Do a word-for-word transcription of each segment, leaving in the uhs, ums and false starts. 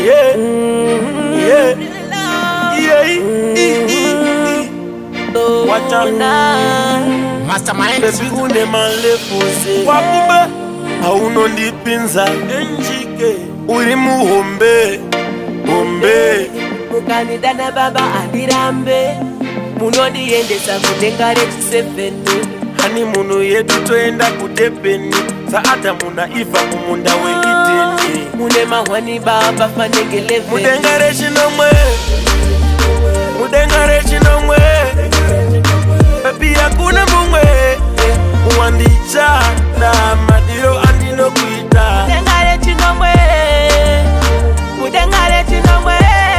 Yeah, yeah, yeah. Watch out now, Mastermind. baby une malefuse. Wakube, hauno ndipinza. Njike, uri muhombe, hombe. Mukanidana baba andirambe, munondiendesa kutenga rechiseveni. Hani munu yedu toenda kutepeni, saata muna iva mumunda weiteni. Mune mahwani baba fanengeleven. Mudengare chinomwe, mudengare chinomwe. Baby hakuna mumwe, uwandicha na madiro andino kuita. Mudengare chinomwe, mudengare chinomwe.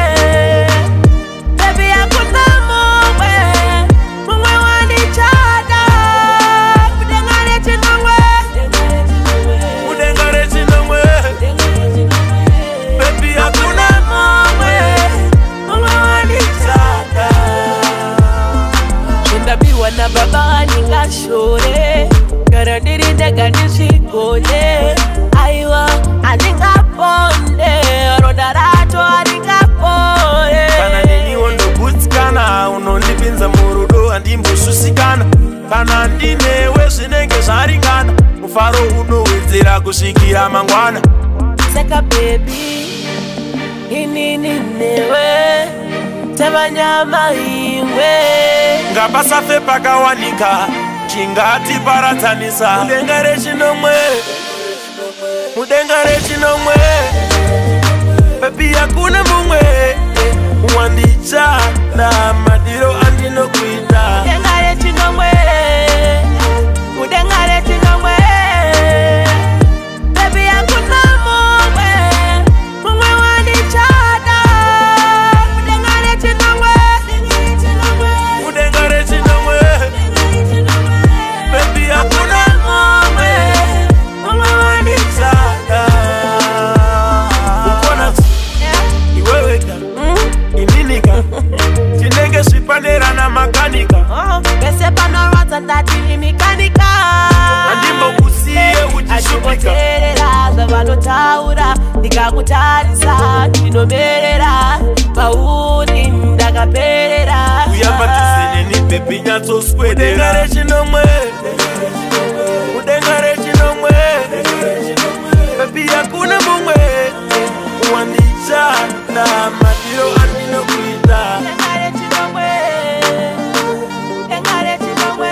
Baby hakuna mumwe, mumwe wandicha na mudengare chinomwe. Mudengare chinomwe, baby hakuna mumwe, mumwe wandicha na. Ndabiwa na baba ningashore, karadiri daga nishikole. Aiwa aningaponde, rodarato aningapore. Kana nini wondo kutsikana, unondipinza murudo andimbosusikana. Kana ndinewe zvinenge zvaringana, mufaro unowedzera kusvikira mangwana. Seka baby, inini newe, tavanyama iwe. Ngapasafe pakawanika, chingati paratsanisa. Mudengare chinomwe, mudengare chinomwe. Baby hakuna mumwe, uwandicha na madiro andino kuita. Mudengare chinomwe, mudengare chinomwe. Baby hakuna mumwe, mumwe wandichana. Mudengare chinomwe, Mudengare chinomwe, baby hakuna mumwe, mumwe wandichana. Ukona iweweka, ininika, chinenge swipanera na makanika. bese panorata ndati imikanika. Andimbo kusiye uchishupika. Ashikoterera zavanotaura, ndikakutarisa ndinomerera. Pauri ndakaperera. Uyamba tiseneni baby nyatsoswedera. Mudengare chinomwe, mudengare chinomwe. Baby hakuna mumwe, uwandicha na madiro andino kuita. Mudengare chinomwe, mudengare chinomwe.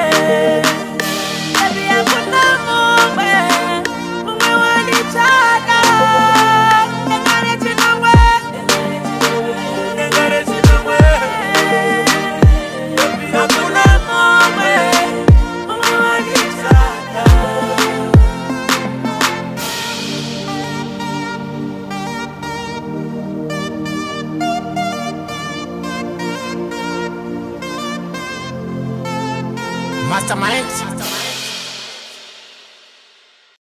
Baby hakuna mumwe, mumwe wandichana. Mudengare chinomwe, Mudengare chinomwe, baby hakuna mumwe, mumwe wandichana. Mastermind.